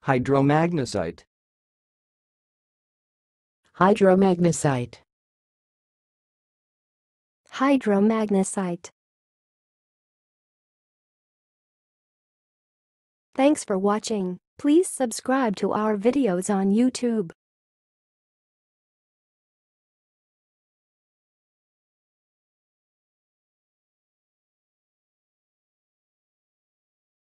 hydromagnesite, hydromagnesite, hydromagnesite. Thanks for watching. Please subscribe to our videos on YouTube.